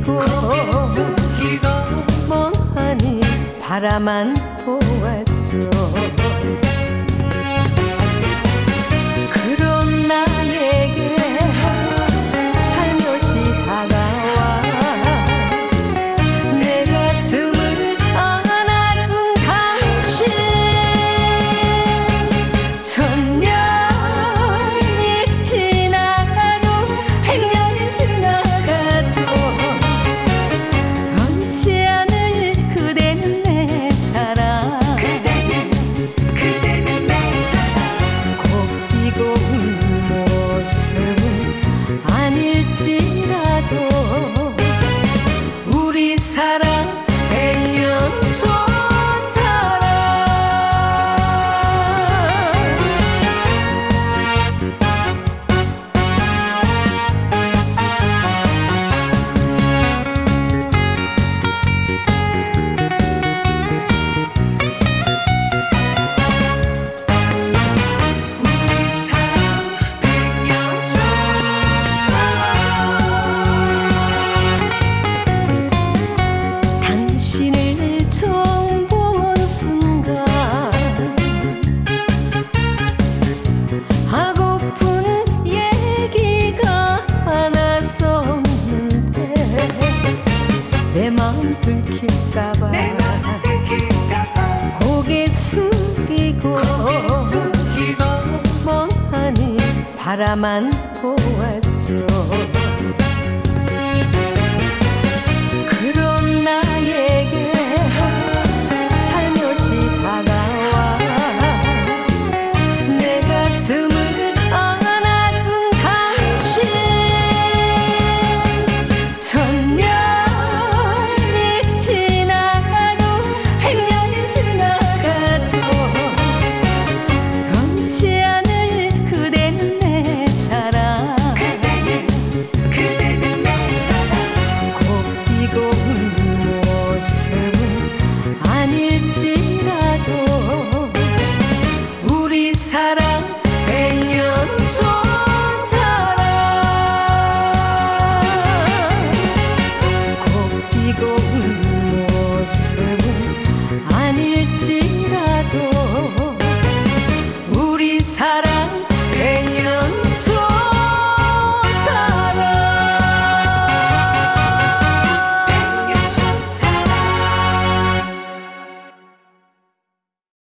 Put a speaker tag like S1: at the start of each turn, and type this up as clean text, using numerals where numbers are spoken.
S1: 숙이고
S2: 멍하니 바라만 보았죠. 그런 나에게 살며시 다가와 내 가슴을 안아준 당신. 천년이 지나가도 백년이 지나가도 변치 않을 그대는 내 사랑.
S1: 그대는 내 사랑.
S2: 곱디고 모습은 아닐지라도 우리 사랑 백년초 사랑.
S1: 우리 사랑 백년초 사랑.
S2: 당신을 처음 본 순간 하고픈 얘기가 많았었는데 내 마음 들킬까봐
S1: 내 맘 들킬까봐
S2: 고개 숙이고
S1: 숙이고
S2: 멍하니 바라만 보았죠.